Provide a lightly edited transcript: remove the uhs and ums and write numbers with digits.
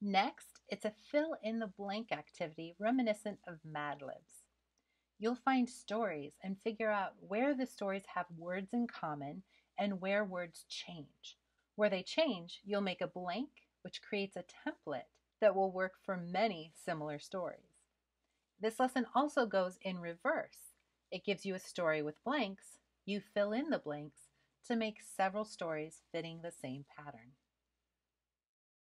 Next, it's a fill in the blank activity reminiscent of Mad Libs. You'll find stories and figure out where the stories have words in common and where words change. Where they change, you'll make a blank, which creates a template that will work for many similar stories. This lesson also goes in reverse. It gives you a story with blanks. You fill in the blanks to make several stories fitting the same pattern.